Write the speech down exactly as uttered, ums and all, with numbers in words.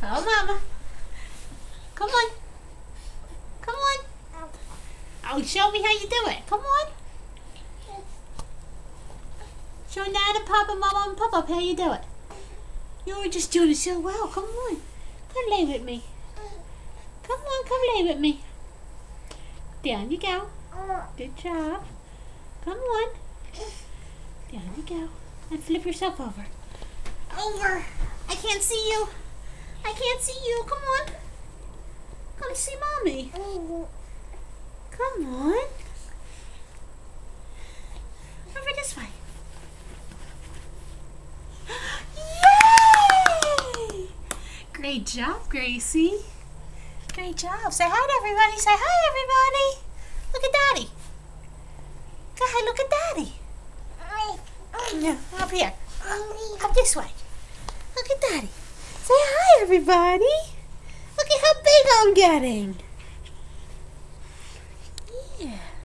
Follow Mama. Come on. Come on. Oh, show me how you do it. Come on. Show Dad and Papa, Mama and Papa how you do it. You were just doing it so well. Come on. Come lay with me. Come on, come lay with me. Down you go. Good job. Come on. Down you go. And flip yourself over. Over. I can't see you. I can't see you. Come on. Come see Mommy. Come on. Over this way. Yay! Great job, Gracie. Great job. Say hi to everybody. Say hi, everybody. Look at Daddy. Go ahead, look at Daddy. No, up here. Up this way. Look at Daddy. Say hi, everybody. Look at how big I'm getting.